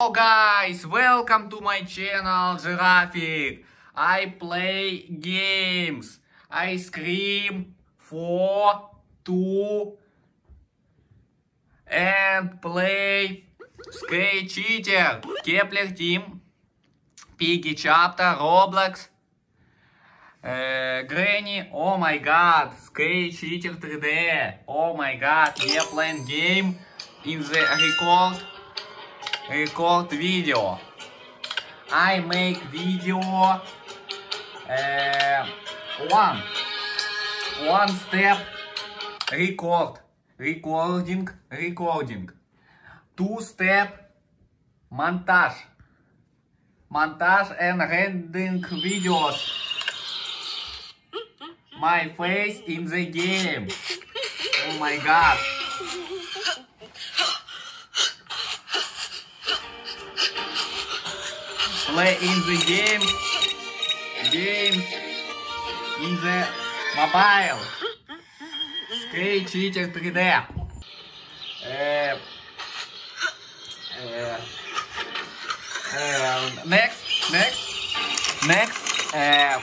Hello guys, welcome to my channel Giraffic. I play games. I scream 4, 2 and play Skate Cheater, Kepler Team, Piggy Chapter, Roblox, Granny. Oh my god, Skate Cheater 3D. Oh my god, we are playing game in the record video. I make video one step recording, 2 step montage and rendering videos. My face in the game. Oh my god. Play in the games in the mobile. Skate Cheater 3D. Next.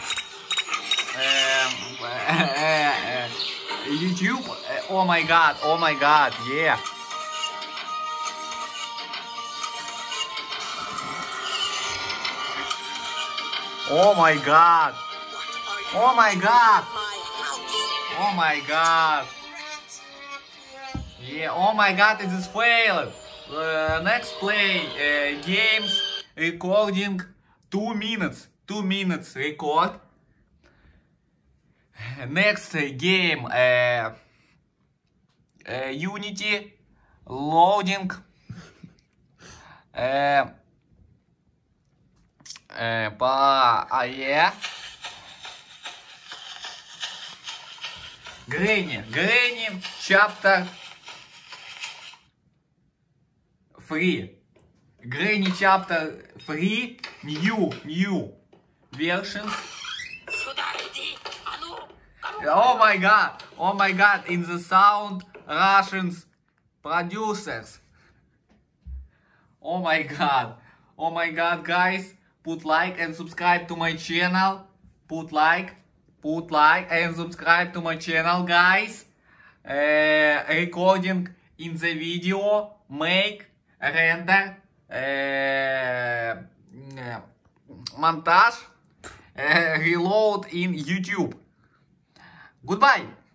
YouTube. Oh my god, yeah. Oh my god. Yeah, oh my god, it is failed. Next play games recording 2 minutes. 2 minutes record. Next game Unity loading. Yeah. Granny chapter 3. Granny chapter 3 new versions. Oh my god, in the sound Russians producers. Oh my god, guys, put like and subscribe to my channel. Put like and subscribe to my channel, guys. Recording in the video, make, render, montage, reload in YouTube. Goodbye.